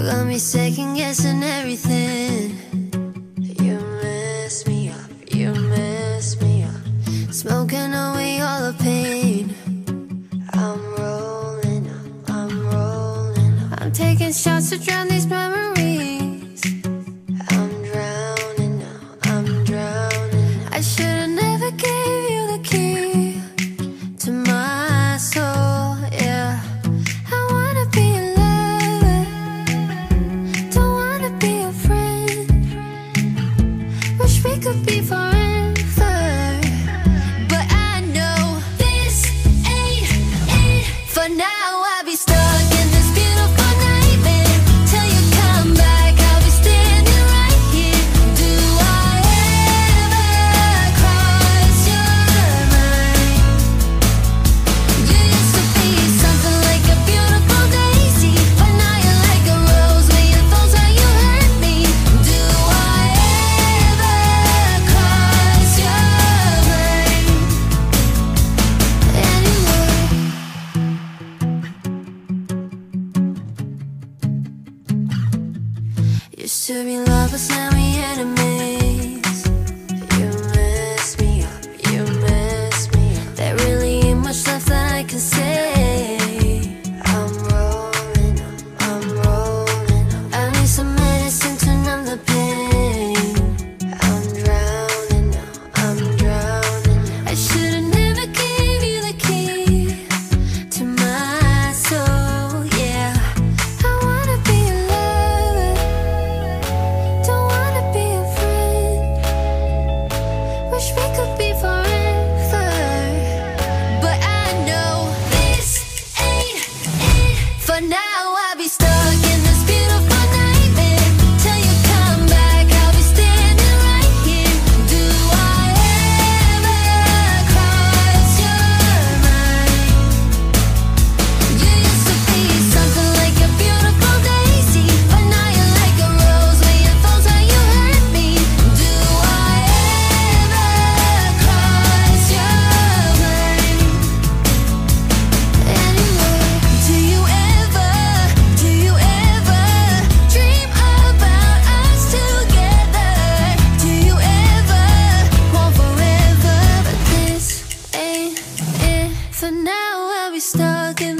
got me second guessing everything. You mess me up, you mess me up. Smoking away all the pain. I'm rolling up, I'm rolling up. I'm taking shots to drown these memories. I'm drowning now, I'm drowning now. I should've never gave you the key to my soul, yeah. I wanna be a lover, don't wanna be a friend. Wish we could be forever, but I know this ain't it. For now I'll be stuck in this beautiful nightmare. Till you come back, I'll be standing right here. Do I ever cross your mind? You used to be something like a beautiful daisy, but now you're like a rose with your thorns where you hurt me. Do I ever cross your mind anymore? Used to be lovers, now we enemies. You mess me up, you mess me up. There really ain't much left that I can say. I'm rolling up, I'm rolling up. I need some medicine to numb the pain. I'm drowning now, I'm drowning now. I should've never gave you the key to my soul, yeah. I wanna be a lover, don't wanna be a friend. Wish we could be forever, but I know this ain't it. For now I'll be stuck in this beautiful nightmare. Till you come back, I'll be standing right here. Do I ever cross your mind? You used to be something like a beautiful daisy, but now you're like a rose with your thorns where you hurt me. Do I ever cross your mind anymore? Do you ever dream about us together? Do you ever want forever? But this ain't it. For now I'll be stuck in